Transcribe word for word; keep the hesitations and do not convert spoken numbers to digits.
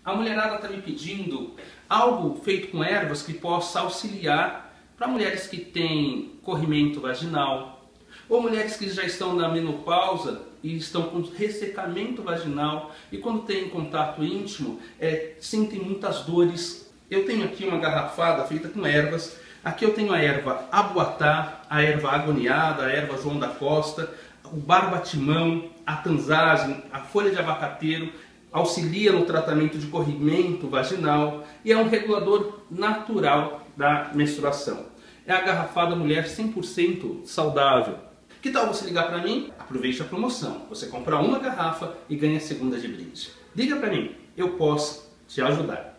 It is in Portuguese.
A mulherada está me pedindo algo feito com ervas que possa auxiliar para mulheres que têm corrimento vaginal ou mulheres que já estão na menopausa e estão com ressecamento vaginal e quando têm contato íntimo é, sentem muitas dores. Eu tenho aqui uma garrafada feita com ervas. Aqui eu tenho a erva abuatá, a erva agoniada, a erva João da Costa, o barbatimão, a tanzagem, a folha de abacateiro. Auxilia no tratamento de corrimento vaginal e é um regulador natural da menstruação. É a garrafada mulher cem por cento saudável. Que tal você ligar para mim? Aproveite a promoção. Você compra uma garrafa e ganha a segunda de brinde. Liga para mim, eu posso te ajudar.